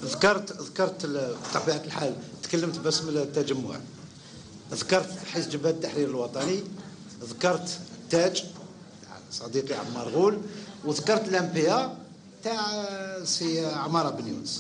ذكرت بطبيعة الحال تكلمت باسم التجمع، ذكرت حزب جبهة التحرير الوطني، ذكرت التاج تاع صديقي عمار غول، وذكرت الامبيا تاع سي عمارة بن يونس.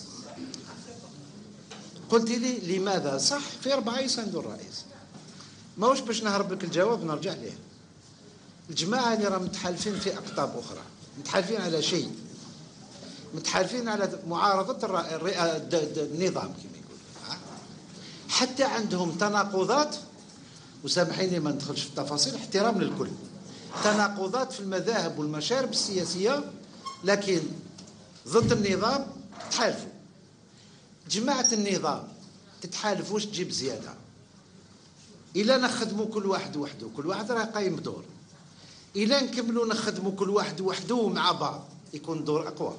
قلت لي لماذا؟ صح في 4 يساندوا الرئيس، ماهوش باش نهرب لك الجواب نرجع ليه. الجماعة اللي راهم متحالفين في أقطاب أخرى، متحالفين على شيء، متحالفين على معارضة النظام كما يقول، حتى عندهم تناقضات، وسامحيني ما ندخلش في التفاصيل احترام للكل، تناقضات في المذاهب والمشارب السياسية، لكن ضد النظام تحالفوا. جماعة النظام تتحالف واش تجيب زيادة؟ إلا نخدموا كل واحد وحده، كل واحد راه قايم بدور، إلا نكملوا نخدموا كل واحد وحده مع بعض يكون دور أقوى،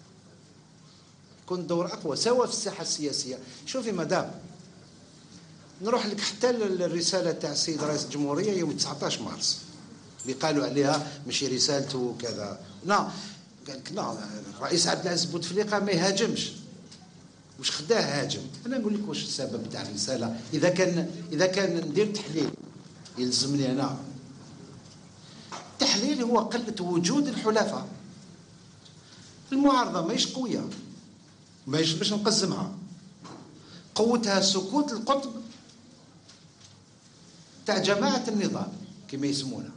يكون دور أقوى سواء في الساحة السياسية. شوفي مدام نروح لك حتى الرسالة تاع السيد رئيس الجمهورية يوم 19 مارس اللي قالوا عليها ماشي رسالته كذا، لا قال لك لا الرئيس عبد العزيز بوتفليقة ما يهاجمش، واش خداه هاجم؟ انا نقول لك واش السبب تاع الرساله. اذا كان ندير تحليل يلزمني انا، التحليل هو قله وجود الحلفاء. المعارضه ماهيش قويه، ماهيش باش نقزمها، قوتها سكوت القطب تاع جماعه النظام كما يسمونها،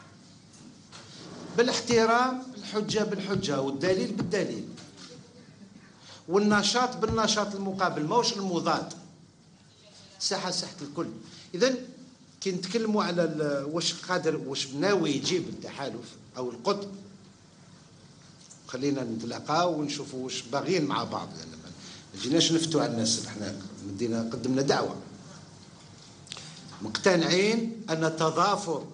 بالاحترام، الحجه بالحجه والدليل بالدليل والنشاط بالنشاط المقابل، ماهوش المضاد. ساحه الكل. اذا كي نتكلموا على واش قادر واش ناوي يجيب التحالف او القطب، خلينا نتلاقاو ونشوفوا واش باغيين مع بعض، لان ما جيناش نفتوا على الناس، احنا قدمنا دعوه، مقتنعين ان تضافر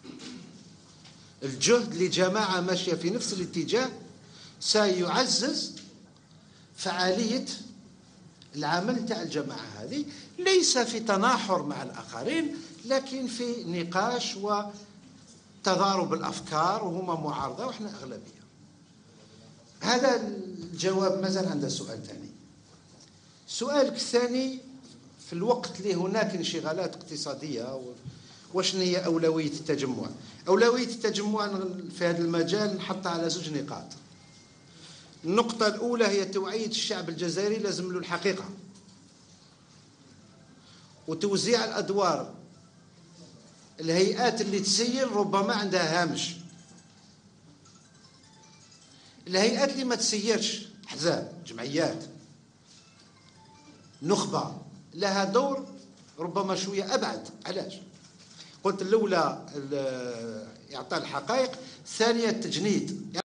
الجهد لجماعه ماشيه في نفس الاتجاه سيعزز فعالية العمل تاع الجماعة هذه، ليس في تناحر مع الآخرين لكن في نقاش وتضارب الأفكار، وهما معارضة وإحنا أغلبية. هذا الجواب. مازال عنده سؤال ثاني. سؤالك الثاني في الوقت اللي هناك انشغالات اقتصادية وشنو هي أولوية التجمع؟ أولوية التجمع في هذا المجال نحطها على 2 نقاط. النقطة الأولى هي توعية الشعب الجزائري، لازم له الحقيقة، وتوزيع الأدوار. الهيئات اللي تسير ربما عندها هامش، الهيئات اللي ما تسيرش، أحزاب، جمعيات، نخبة، لها دور ربما شوية أبعد. علاش؟ قلت الأولى إعطاء الحقائق، الثانية التجنيد.